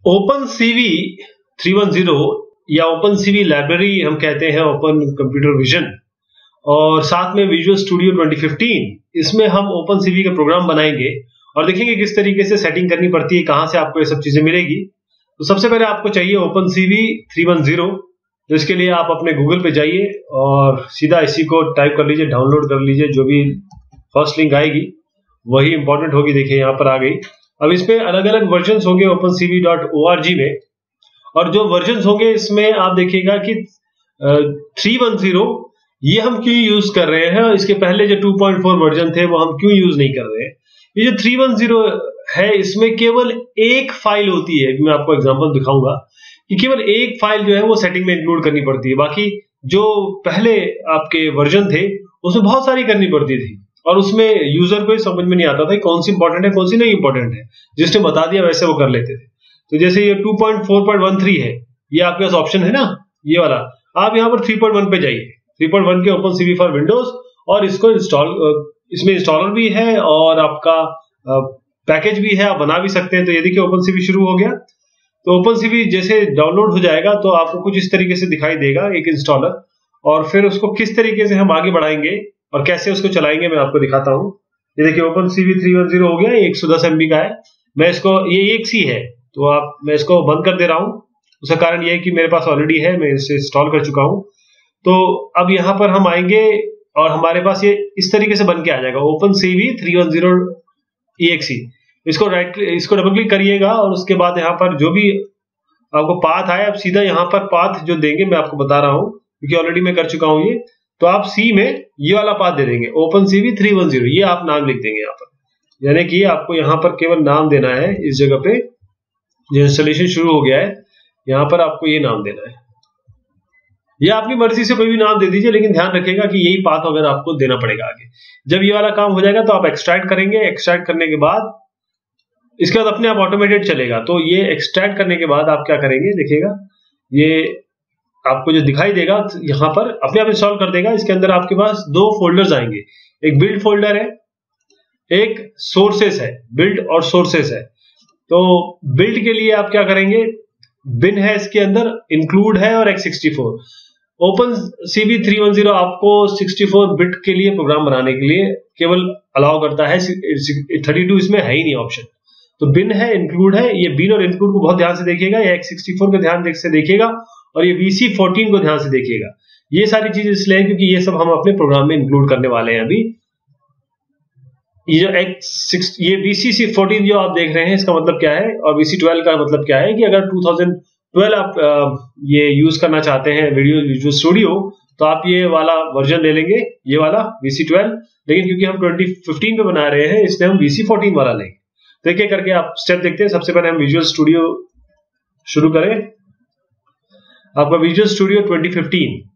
Open CV 310 या open CV library हम कहते हैं ओपन कंप्यूटर विजन, और साथ में विजुअल स्टूडियो 2015, इसमें हम ओपन सीवी का प्रोग्राम बनाएंगे और देखेंगे किस तरीके से सेटिंग करनी पड़ती है, कहां से आपको ये सब चीजें मिलेगी। तो सबसे पहले आपको चाहिए ओपन सीवी 310। तो इसके लिए आप अपने गूगल पे जाइए और सीधा इसी को टाइप कर लीजिए, डाउनलोड कर लीजिए। जो भी फर्स्ट लिंक आएगी वही इंपॉर्टेंट होगी। देखिए यहाँ पर आ गई। अब इसमें अलग अलग वर्जन होंगे opencv.org में, और जो वर्जन होंगे इसमें आप देखिएगा कि 310 ये हम क्यों यूज कर रहे हैं, और इसके पहले जो 2.4 वर्जन थे वो हम क्यों यूज नहीं कर रहे हैं। ये जो 310 है इसमें केवल एक फाइल होती है। मैं आपको एग्जांपल दिखाऊंगा कि केवल एक फाइल जो है वो सेटिंग में इंक्लूड करनी पड़ती है। बाकी जो पहले आपके वर्जन थे उसमें बहुत सारी करनी पड़ती थी, और उसमें यूजर को समझ में नहीं आता था कौन सी इंपॉर्टेंट है कौन सी नहीं इंपॉर्टेंट है। जिसने बता दिया वैसे वो कर लेते थे। तो जैसे ये 2.4.13 है, ये आपके पास ऑप्शन है ना, ये वाला। आप यहाँ पर 3.1 पे जाइए, 3.1 के ओपन सीवी फॉर विंडोज, और इसको इंस्टॉल, इसमें इंस्टॉलर भी है और आपका पैकेज भी है, आप बना भी सकते हैं। तो ये देखिए ओपन सीवी शुरू हो गया। तो ओपन सीवी जैसे डाउनलोड हो जाएगा तो आपको कुछ इस तरीके से दिखाई देगा एक इंस्टॉलर, और फिर उसको किस तरीके से हम आगे बढ़ाएंगे और कैसे उसको चलाएंगे मैं आपको दिखाता हूँ। ये देखिए ओपन सीवी 310 हो गया, 110 MB का है। मैं इसको, ये एक सी है तो मैं इसको बंद कर दे रहा हूँ। उसका कारण ये है कि मेरे पास ऑलरेडी है, मैं इसे इंस्टॉल कर चुका हूँ। तो अब यहाँ पर हम आएंगे और हमारे पास ये इस तरीके से बन के आ जाएगा ओपन सीवी 310 exe। इसको इसको डबल क्लिक करिएगा और उसके बाद यहाँ पर जो भी आपको पाथ आए, आप सीधा यहाँ पर पाथ जो देंगे मैं आपको बता रहा हूँ क्योंकि ऑलरेडी मैं कर चुका हूँ ये। तो आप सी में ये वाला पाथ दे देंगे ओपन सीवी 310, ये आप नाम लिख देंगे यहाँ पर, यानी कि आपको यहाँ पर केवल नाम देना है। इस जगह पे जो इंस्टॉलेशन शुरू हो गया है यहाँ पर आपको ये नाम देना है, या अपनी मर्जी से कोई भी नाम दे दीजिए, लेकिन ध्यान रखिएगा कि यही पाथ अगर आपको देना पड़ेगा आगे। जब ये वाला काम हो जाएगा तो आप एक्सट्रैक्ट करेंगे। एक्सट्रैक्ट करने के बाद इसके बाद अपने आप ऑटोमेटेड चलेगा। तो ये एक्सट्रैक्ट करने के बाद आप क्या करेंगे, देखिएगा ये आपको जो दिखाई देगा यहाँ पर अपने आप इंस्टॉल कर देगा। इसके अंदर आपके पास दो फोल्डर्स आएंगे, एक बिल्ड फोल्डर है, एक सोर्सेस है। बिल्ड और सोर्सेस है। तो बिल्ड के लिए आप क्या करेंगे, बिन है इसके अंदर, इंक्लूड है और x64। ओपन सीवी 310 आपको 64 बिट के लिए प्रोग्राम बनाने के लिए केवल अलाउ करता है, 32 इसमें है ही नहीं ऑप्शन। तो बिन है, इंक्लूड है। ये बिन और इंक्लूड को बहुत ध्यान से देखिएगा, ये x64 को ध्यान से देखिएगा, और ये VC14 को ध्यान से देखिएगा। ये सारी चीजें इसलिए क्योंकि ये सब हम अपने प्रोग्राम में इंक्लूड करने वाले हैं अभी। ये जो ये VC14 जो आप देख रहे हैं इसका मतलब क्या है, और VC12 का मतलब क्या है कि अगर 2012 आप ये यूज करना चाहते हैं विजुअल स्टूडियो, तो आप ये वाला वर्जन ले लेंगे, ये वाला VC12। लेकिन क्योंकि हम 2015 पे बना रहे हैं इसलिए हम VC14 वाला लेंगे। तो एक एक करके आप स्टेप देखते हैं। सबसे पहले हम विजुअल स्टूडियो शुरू करें। आपका विजुअल स्टूडियो 2015